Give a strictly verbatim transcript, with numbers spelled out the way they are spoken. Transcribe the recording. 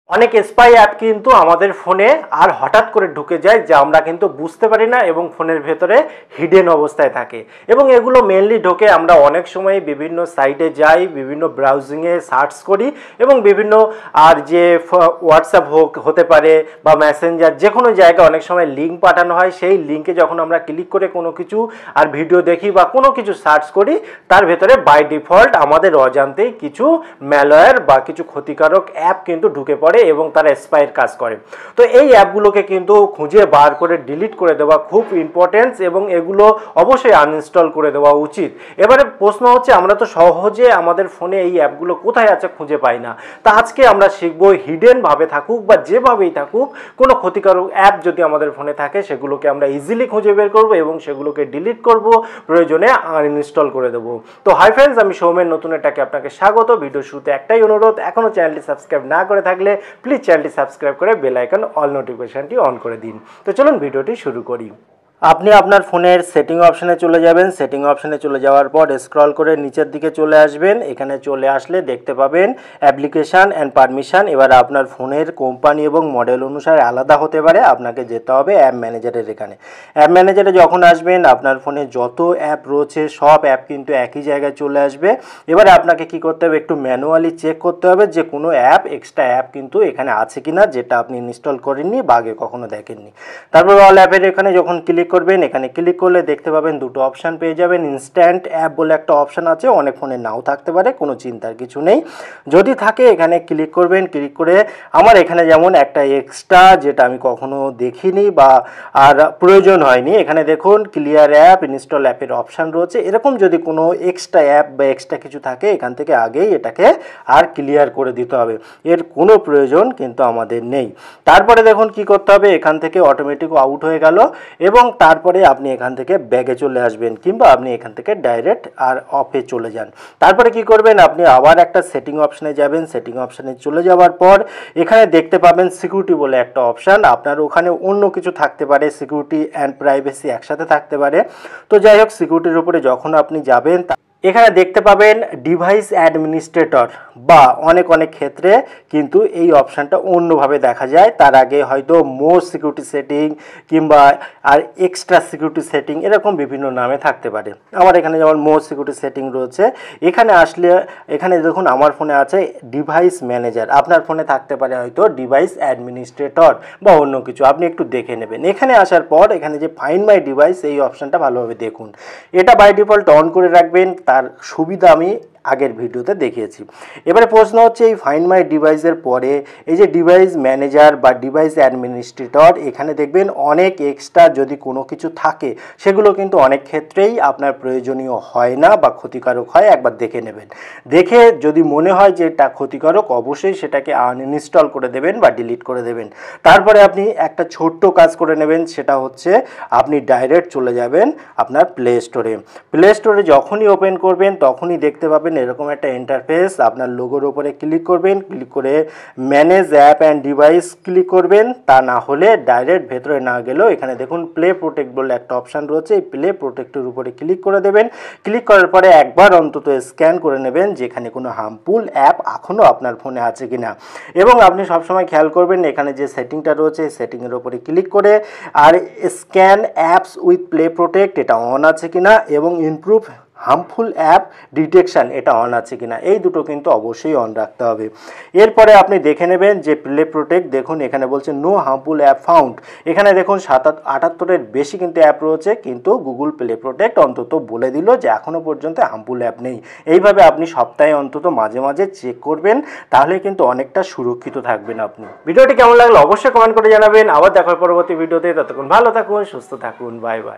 অনেক spy app কিন্তু আমাদের ফোনে আর হঠাৎ করে ঢুকে যায়, যা আমরা কিন্তু বুঝতে পারি না এবং ফোনের ভেতরে হিডেন অবস্থায় থাকে। এবং এগুলো মেনলি ঢোকে আমরা অনেক সময় বিভিন্ন সাইটে যাই, বিভিন্ন ব্রাউজিংয়ে সার্চ করি এবং বিভিন্ন আর যে হোয়াটসঅ্যাপ হোক হতে পারে বা মেসেঞ্জার, যে কোনো জায়গায় অনেক সময় লিঙ্ক পাঠানো হয়। সেই লিঙ্কে যখন আমরা ক্লিক করে কোনো কিছু আর ভিডিও দেখি বা কোনো কিছু সার্চ করি, তার ভেতরে বাই ডিফল্ট আমাদের অজান্তেই কিছু ম্যালওয়্যার বা কিছু ক্ষতিকারক অ্যাপ কিন্তু ঢুকে পড়ে এবং তারা স্পাইয়ের কাজ করে। তো এই অ্যাপগুলোকে কিন্তু খুঁজে বার করে ডিলিট করে দেওয়া খুব ইম্পর্টেন্স এবং এগুলো অবশ্যই আনইনস্টল করে দেওয়া উচিত। এবারে প্রশ্ন হচ্ছে, আমরা তো সহজে আমাদের ফোনে এই অ্যাপগুলো কোথায় আছে খুঁজে পাই না। তা আজকে আমরা শিখবো হিডেনভাবে থাকুক বা যেভাবেই থাকুক, কোনো ক্ষতিকারক অ্যাপ যদি আমাদের ফোনে থাকে সেগুলোকে আমরা ইজিলি খুঁজে বের করব এবং সেগুলোকে ডিলিট করব, প্রয়োজনে আনইনস্টল করে দেবো। তো হাই ফ্রেন্ডস, আমি সৌমেন নতুনেরটাকে আপনাকে স্বাগত। ভিডিও শুরুতে একটাই অনুরোধ, এখনও চ্যানেলটি সাবস্ক্রাইব না করে থাকলে প্লিজ চ্যানেলটি সাবস্ক্রাইব করে বেল আইকন অল নোটিফিকেশনটি অন করে দিন। তো চলুন ভিডিওটি শুরু করি। আপনি আপনার ফোনের সেটিং অপশানে চলে যাবেন। সেটিং অপশানে চলে যাওয়ার পর স্ক্রল করে নিচের দিকে চলে আসবেন। এখানে চলে আসলে দেখতে পাবেন অ্যাপ্লিকেশান অ্যান্ড পারমিশন। এবার আপনার ফোনের কোম্পানি এবং মডেল অনুসারে আলাদা হতে পারে, আপনাকে যেতে হবে অ্যাপ ম্যানেজারের। এখানে অ্যাপ ম্যানেজারে যখন আসবেন, আপনার ফোনে যত অ্যাপ রয়েছে সব অ্যাপ কিন্তু একই জায়গায় চলে আসবে। এবারে আপনাকে কি করতে হবে, একটু ম্যানুয়ালি চেক করতে হবে যে কোনো অ্যাপ এক্সট্রা অ্যাপ কিন্তু এখানে আছে কিনা, যেটা আপনি ইনস্টল করেননি বা আগে কখনো দেখেননি। তারপর অল অ্যাপের এখানে যখন ক্লিক করবেন, এখানে ক্লিক করলে দেখতে পাবেন দুটো অপশান পেয়ে যাবেন। ইনস্ট্যান্ট অ্যাপ বলে একটা অপশান আছে, অনেক ফোনে নাও থাকতে পারে, কোনো চিন্তার কিছু নেই। যদি থাকে এখানে ক্লিক করবেন। ক্লিক করে আমার এখানে যেমন একটা এক্সট্রা, যেটা আমি কখনো দেখিনি বা আর প্রয়োজন হয়নি, এখানে দেখুন ক্লিয়ার অ্যাপ, ইনস্টল অ্যাপের অপশান রয়েছে। এরকম যদি কোনো এক্সট্রা অ্যাপ বা এক্সট্রা কিছু থাকে, এখান থেকে আগেই এটাকে আর ক্লিয়ার করে দিতে হবে, এর কোনো প্রয়োজন কিন্তু আমাদের নেই। তারপরে দেখুন কি করতে হবে, এখান থেকে অটোমেটিক আউট হয়ে গেল এবং তারপরে আপনি এখান থেকে ব্যাগে চলে আসবেন, কিংবা আপনি এখান থেকে ডাইরেক্ট আর অফে চলে যান। তারপরে কি করবেন, আপনি আবার একটা সেটিং অপশানে যাবেন। সেটিং অপশানে চলে যাওয়ার পর এখানে দেখতে পাবেন সিকিউরিটি বলে একটা অপশান। আপনার ওখানে অন্য কিছু থাকতে পারে, সিকিউরিটি অ্যান্ড প্রাইভেসি একসাথে থাকতে পারে। তো যাই হোক, সিকিউরিটির উপরে যখন আপনি যাবেন, এখানে দেখতে পাবেন ডিভাইস অ্যাডমিনিস্ট্রেটর, বা অনেক অনেক ক্ষেত্রে কিন্তু এই অপশানটা অন্যভাবে দেখা যায়। তার আগে হয়তো মোর সিকিউরিটি সেটিং কিংবা আর এক্সট্রা সিকিউরিটি সেটিং এরকম বিভিন্ন নামে থাকতে পারে। আমার এখানে যেমন মোর সিকিউরিটি সেটিং রয়েছে। এখানে আসলে এখানে দেখুন আমার ফোনে আছে ডিভাইস ম্যানেজার, আপনার ফোনে থাকতে পারে হয়তো ডিভাইস অ্যাডমিনিস্ট্রেটর বা অন্য কিছু, আপনি একটু দেখে নেবেন। এখানে আসার পর এখানে যে ফাইন্ড মাই ডিভাইস, এই অপশানটা ভালোভাবে দেখুন। এটা বাই ডিফল্ট অন করে রাখবেন, তার সুবিধা আমি আগের ভিডিওতে দেখিয়েছি। এবারে প্রশ্ন হচ্ছে, এই ফাইন্ড মাই ডিভাইসের পরে এই যে ডিভাইস ম্যানেজার বা ডিভাইস অ্যাডমিনিস্ট্রেটর, এখানে দেখবেন অনেক এক্সট্রা যদি কোনো কিছু থাকে, সেগুলো কিন্তু অনেক ক্ষেত্রেই আপনার প্রয়োজনীয় হয় না বা ক্ষতিকারক হয়। একবার দেখে নেবেন, দেখে যদি মনে হয় যে এটা ক্ষতিকারক, অবশ্যই সেটাকে আনইনস্টল করে দেবেন বা ডিলিট করে দেবেন। তারপরে আপনি একটা ছোট্ট কাজ করে নেবেন, সেটা হচ্ছে আপনি ডাইরেক্ট চলে যাবেন আপনার প্লে স্টোরে। প্লে স্টোরে যখনই ওপেন করবেন, তখনই দেখতে পাবেন এরকম একটা ইন্টারফেস। আপনার লোগোর উপরে ক্লিক করবেন, ক্লিক করে manage app and device click করবেন। তা না হলে ডাইরেক্ট ভেতরে না গেলেও এখানে দেখুন প্লে প্রোটেক্ট বলে একটা অপশান রয়েছে, এই প্লে প্রোটেক্টের উপরে ক্লিক করে দেবেন। ক্লিক করার পরে একবার অন্তত স্ক্যান করে নেবেন যেখানে কোনো হার্মফুল অ্যাপ এখনও আপনার ফোনে আছে কিনা। এবং আপনি সবসময় খেয়াল করবেন এখানে যে সেটিংটা রয়েছে, সেটিংয়ের উপরে ক্লিক করে আর scan apps with play protect এটা অন আছে কিনা, এবং ইমপ্রুভ হার্মফুল অ্যাপ ডিটেকশান এটা অন আছে কিনা, এই দুটো কিন্তু অবশ্যই অন রাখতে হবে। এরপরে আপনি দেখে নেবেন যে প্লে প্রোটেক্ট, দেখুন এখানে বলছে নো হার্মফুল অ্যাপ ফাউন্ড। এখানে দেখুন সাত আটাত্তরের বেশি কিন্তু অ্যাপ রয়েছে, কিন্তু গুগল প্লে প্রোটেক্ট অন্তত বলে দিল যে এখনও পর্যন্ত হার্মফুল অ্যাপ নেই। এইভাবে আপনি সপ্তাহে অন্তত মাঝে মাঝে চেক করবেন, তাহলে কিন্তু অনেকটা সুরক্ষিত থাকবেন আপনি। ভিডিওটি কেমন লাগলো অবশ্যই কমেন্ট করে জানাবেন। আবার দেখার পরবর্তী ভিডিওতে, ততক্ষণ ভালো থাকুন, সুস্থ থাকুন, বাই বাই।